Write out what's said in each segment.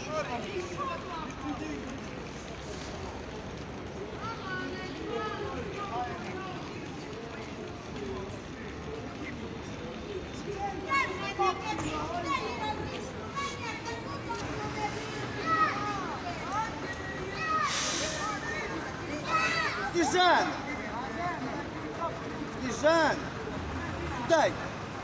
Снежан! Снежан! Дай!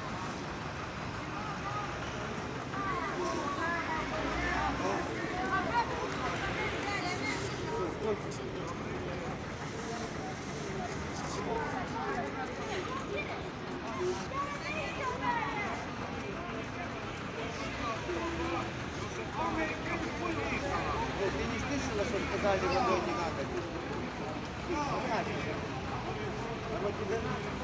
Ты не слышала, что сказали, водой не надо? Оно тебе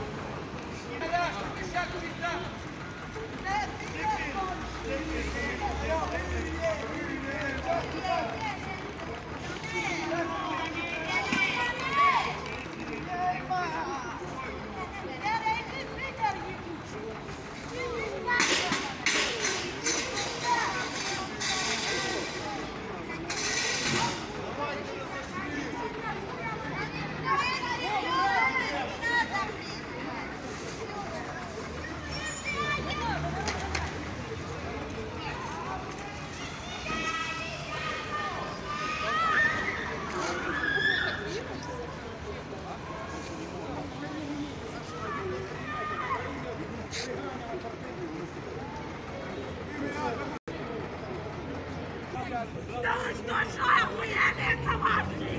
Да что ж охуели это ваши?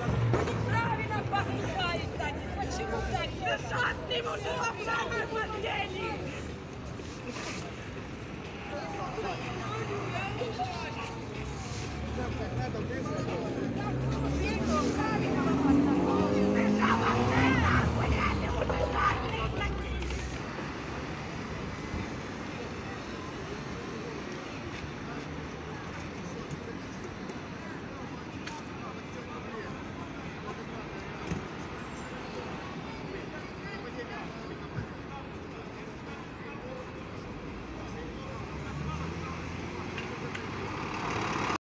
Неправильно поступают так. Почему так? Да что с ним уже?